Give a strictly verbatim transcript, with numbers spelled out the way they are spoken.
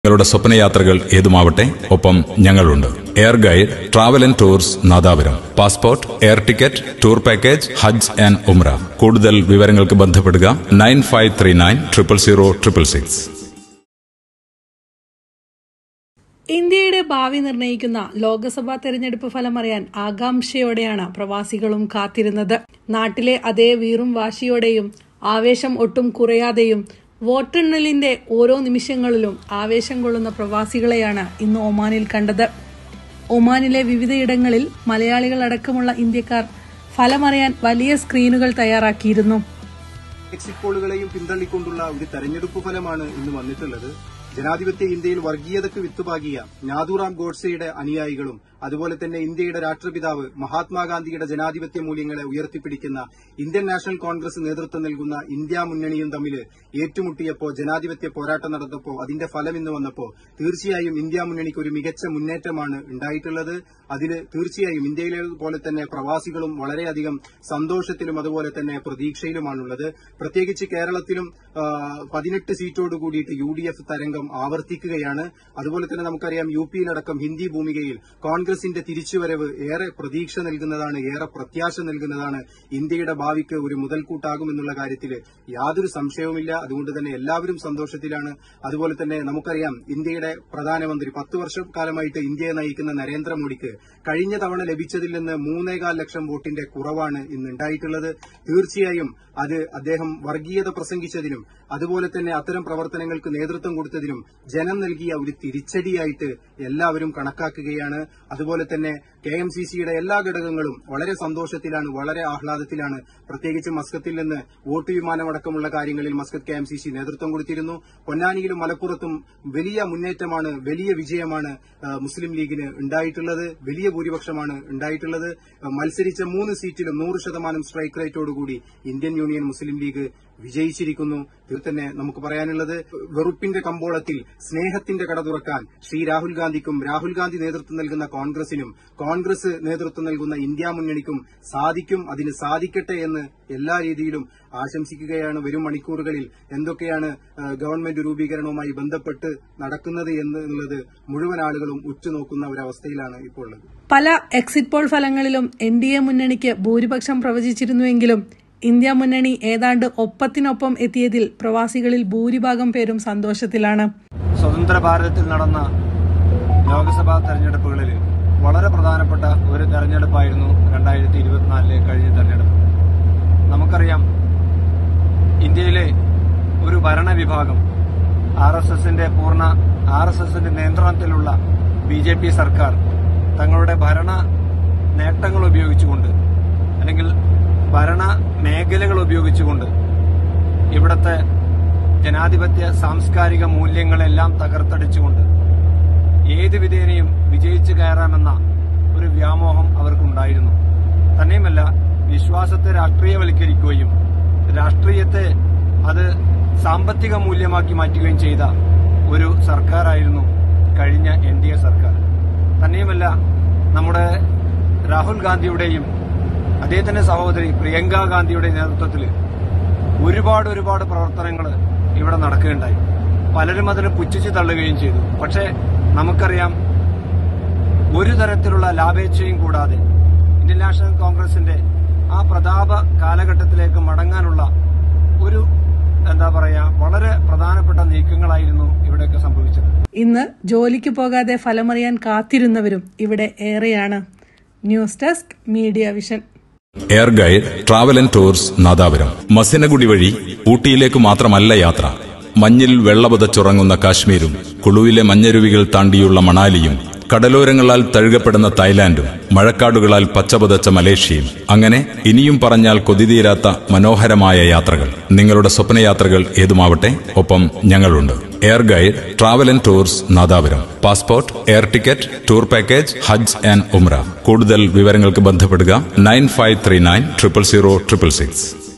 നിങ്ങളുടെ സ്വപ്നയാത്രകൾ ഏതുമാവട്ടെ, ഒപ്പം ഞങ്ങളുണ്ട്. Air guide, travel and tours Nadapuram. Passport, air ticket, tour package, ഹജ്ജ് ആൻഡ് ഉംറ. കൂടുതൽ വിവരങ്ങൾക്ക് ബന്ധപ്പെടുക nine five three nine triple zero triple six. ഇന്ത്യയുടെ ഭാവി നിർണയിക്കുന്ന ലോക്സഭാ തെരഞ്ഞെടുപ്പ് ഫലം അറിയാൻ ആകാംക്ഷയോടെയാണ് പ്രവാസികളും കാത്തിരുന്നത്. നാട്ടിലെ അതേ വീറും വാശിയോടെയും ആവേശം ഒട്ടും കുറയാതെയും വോട്ടെണ്ണലിന്റെ ഓരോ നിമിഷങ്ങളിലും ആവേശം കൊള്ളുന്ന പ്രവാസികളെയാണ് ഇന്ന് ഒമാനിൽ കണ്ടത്. ഒമാനിലെ വിവിധയിടങ്ങളിൽ മലയാളികളടക്കമുള്ള ഇന്ത്യക്കാർ ഫലമറിയാൻ വലിയ സ്ക്രീനുകൾ തയ്യാറാക്കിയിരുന്നു. എക്സിറ്റ് പോളുകളെയും പിന്തള്ളിക്കൊണ്ടുള്ള ഒരു തെരഞ്ഞെടുപ്പ് ഫലമാണ് ഇന്ന് വന്നിട്ടുള്ളത്. ജനാധിപത്യ ഇന്ത്യയിൽ വർഗീയതയ്ക്ക് വിത്തുപാകിയ നാഥുറാം ഗോഡ്സെയുടെ അനുയായികളും അതുപോലെ തന്നെ ഇന്ത്യയുടെ രാഷ്ട്രപിതാവ് മഹാത്മാഗാന്ധിയുടെ ജനാധിപത്യ മൂല്യങ്ങളെ ഉയർത്തിപ്പിടിക്കുന്ന ഇന്ത്യൻ നാഷണൽ കോൺഗ്രസ് നേതൃത്വം നൽകുന്ന ഇന്ത്യ മുന്നണിയും തമ്മിൽ ഏറ്റുമുട്ടിയപ്പോൾ, ജനാധിപത്യ പോരാട്ടം നടന്നപ്പോൾ, അതിന്റെ ഫലം ഇന്ന് വന്നപ്പോൾ തീർച്ചയായും ഇന്ത്യ മുന്നണിക്ക് ഒരു മികച്ച മുന്നേറ്റമാണ് ഉണ്ടായിട്ടുള്ളത്. അതിൽ തീർച്ചയായും ഇന്ത്യയിലെ പോലെ തന്നെ പ്രവാസികളും വളരെയധികം സന്തോഷത്തിലും അതുപോലെ തന്നെ പ്രതീക്ഷയിലുമാണുള്ളത്. പ്രത്യേകിച്ച് കേരളത്തിലും പതിനെട്ട് സീറ്റോട് കൂടിയിട്ട് യു ഡി എഫ് തരംഗം ആവർത്തിക്കുകയാണ്. അതുപോലെ തന്നെ നമുക്കറിയാം, യു പിയിലടക്കം ഹിന്ദി ഭൂമികയിൽ കോൺഗ്രസിന്റെ തിരിച്ചുവരവ് ഏറെ പ്രതീക്ഷ നൽകുന്നതാണ്, ഏറെ പ്രത്യാശ നൽകുന്നതാണ്. ഇന്ത്യയുടെ ഭാവിക്ക് ഒരു മുതൽക്കൂട്ടാകുമെന്നുള്ള കാര്യത്തിൽ യാതൊരു സംശയവുമില്ല. അതുകൊണ്ട് തന്നെ എല്ലാവരും സന്തോഷത്തിലാണ്. അതുപോലെ തന്നെ നമുക്കറിയാം, ഇന്ത്യയുടെ പ്രധാനമന്ത്രി പത്ത് വർഷക്കാലമായിട്ട് ഇന്ത്യയെ നയിക്കുന്ന നരേന്ദ്രമോദിക്ക് കഴിഞ്ഞ തവണ ലഭിച്ചതിൽ നിന്ന് മൂന്നേകാൽ ലക്ഷം വോട്ടിന്റെ കുറവാണ് ഇന്നുണ്ടായിട്ടുള്ളത്. തീർച്ചയായും അത് അദ്ദേഹം വർഗീയത പ്രസംഗിച്ചതിനും അതുപോലെ തന്നെ അത്തരം പ്രവർത്തനങ്ങൾക്ക് നേതൃത്വം കൊടുത്തതിനും ജനം നൽകിയ ഒരു തിരിച്ചടിയായിട്ട് എല്ലാവരും കണക്കാക്കുകയാണ്. അതുപോലെ തന്നെ കെ എം സി സിയുടെ എല്ലാ ഘടകങ്ങളും വളരെ സന്തോഷത്തിലാണ്, വളരെ ആഹ്ലാദത്തിലാണ്. പ്രത്യേകിച്ച് മസ്കത്തിൽ നിന്ന് വോട്ട് വിമാനമടക്കമുള്ള കാര്യങ്ങളിൽ Muscat K M C C നേതൃത്വം കൊടുത്തിരുന്നു. പൊന്നാനിയിലും മലപ്പുറത്തും വലിയ മുന്നേറ്റമാണ്, വലിയ വിജയമാണ് മുസ്ലിം ലീഗിന് ഉണ്ടായിട്ടുള്ളത്. വലിയ ഭൂരിപക്ഷമാണ് ഉണ്ടായിട്ടുള്ളത്. മത്സരിച്ച മൂന്ന് സീറ്റിലും നൂറ് ശതമാനം സ്ട്രൈക്ക് റേറ്റോടുകൂടി ഇന്ത്യൻ യൂണിയൻ മുസ്ലിം ലീഗ് വിജയിച്ചിരിക്കുന്നു. ഇതിൽ തന്നെ നമുക്ക് പറയാനുള്ളത്, വെറുപ്പിന്റെ കമ്പോളത്തിൽ സ്നേഹത്തിന്റെ കട തുറക്കാൻ ശ്രീ രാഹുൽ ഗാന്ധിക്കും രാഹുൽ ഗാന്ധി നേതൃത്വം നൽകുന്ന കോൺഗ്രസിനും കോൺഗ്രസ് നേതൃത്വം നൽകുന്ന ഇന്ത്യ മുന്നണിക്കും സാധിക്കും. അതിന് സാധിക്കട്ടെ എന്ന് എല്ലാ രീതിയിലും ആശംസിക്കുകയാണ്. വരും മണിക്കൂറുകളിൽ എന്തൊക്കെയാണ് ഗവൺമെന്റ് രൂപീകരണവുമായി ബന്ധപ്പെട്ട് നടക്കുന്നത് എന്നുള്ളത് മുഴുവൻ ആളുകളും ഉറ്റുനോക്കുന്ന ഒരവസ്ഥയിലാണ് ഇപ്പോൾ ഉള്ളത്. പല എക്സിറ്റ് പോൾ ഫലങ്ങളിലും എൻ ഡി എ മുന്നണിക്ക് ഭൂരിപക്ഷം പ്രവചിച്ചിരുന്നുവെങ്കിലും ഇന്ത്യ മുന്നണി ഏതാണ്ട് ഒപ്പത്തിനൊപ്പം എത്തിയതിൽ പ്രവാസികളിൽ ഭൂരിഭാഗം പേരും സന്തോഷത്തിലാണ്. സ്വതന്ത്ര ഭാരതത്തിൽ നടന്ന ലോക്സഭാ തെരഞ്ഞെടുപ്പുകളിൽ വളരെ പ്രധാനപ്പെട്ട ഒരു തെരഞ്ഞെടുപ്പായിരുന്നു രണ്ടായിരത്തി ഇരുപത്തിനാലിലെ കഴിഞ്ഞ തെരഞ്ഞെടുപ്പ്. നമുക്കറിയാം, ഇന്ത്യയിലെ ഒരു ഭരണവിഭാഗം ആർ എസ് എസിന്റെ പൂർണ്ണ ആർ എസ് എസിന്റെ നിയന്ത്രണത്തിലുള്ള ബി ജെ പി സർക്കാർ തങ്ങളുടെ ഭരണ നേട്ടങ്ങൾ ഉപയോഗിച്ചുകൊണ്ട് അല്ലെങ്കിൽ ഭരണ മേഖലകൾ ഉപയോഗിച്ചുകൊണ്ട് ഇവിടത്തെ ജനാധിപത്യ സാംസ്കാരിക മൂല്യങ്ങളെല്ലാം തകർത്തടിച്ചുകൊണ്ട് ഏത് വിധേനയും വിജയിച്ചു കയറാമെന്ന ഒരു വ്യാമോഹം അവർക്കുണ്ടായിരുന്നു. തന്നെയുമല്ല, വിശ്വാസത്തെ രാഷ്ട്രീയവൽക്കരിക്കുകയും രാഷ്ട്രീയത്തെ അത് സാമ്പത്തിക മൂല്യമാക്കി മാറ്റുകയും ചെയ്ത ഒരു സർക്കാരായിരുന്നു കഴിഞ്ഞ എൻ ഡി എ സർക്കാർ. തന്നെയുമല്ല, നമ്മുടെ രാഹുൽ ഗാന്ധിയുടെയും അദ്ദേഹത്തിന്റെ സഹോദരി പ്രിയങ്ക ഗാന്ധിയുടെ നേതൃത്വത്തിൽ ഒരുപാട് ഒരുപാട് പ്രവർത്തനങ്ങൾ ഇവിടെ നടക്കുകയുണ്ടായി. പലരും അതിനെ പുച്ഛിച്ച് തള്ളുകയും ചെയ്തു. പക്ഷേ നമുക്കറിയാം, ഒരു തരത്തിലുള്ള ലാഭേച്ഛയും കൂടാതെ ഇന്ത്യൻ നാഷണൽ കോൺഗ്രസിന്റെ ആ പ്രതാപ കാലഘട്ടത്തിലേക്ക് മടങ്ങാനുള്ള ഒരു എന്താ പറയാ വളരെ പ്രധാനപ്പെട്ട നീക്കങ്ങളായിരുന്നു ഇവിടെയൊക്കെ സംഭവിച്ചത്. ഇന്ന് ജോലിക്ക് പോകാതെ ഫലമറിയാൻ കാത്തിരുന്നവരും ഇവിടെ ഏറെയാണ്. News desk media vision. Air guide, travel and tours Nadapuram. Masinagudi വഴി ഊട്ടിയിലേക്ക് മാത്രമല്ല യാത്ര. മഞ്ഞിൽ വെള്ളപുതച്ചുറങ്ങുന്ന കാശ്മീരും കുളുവിലെ മഞ്ഞരുവികൾ താണ്ടിയുള്ള മണാലിയും കടലോരങ്ങളാൽ തഴുകപ്പെടുന്ന തായ്ലാന്റും മഴക്കാടുകളാൽ പച്ചപുതച്ച മലേഷ്യയും, അങ്ങനെ ഇനിയും പറഞ്ഞാൽ കൊതിതീരാത്ത മനോഹരമായ യാത്രകൾ. നിങ്ങളുടെ സ്വപ്നയാത്രകൾ ഏതുമാവട്ടെ, ഒപ്പം ഞങ്ങളുണ്ട്. Air guide, travel and tours Nadapuram. Passport, air ticket, tour package, ഹജ്ജ് ആൻഡ് ഉംറ. കൂടുതൽ വിവരങ്ങൾക്ക് ബന്ധപ്പെടുക nine five three nine triple zero triple six.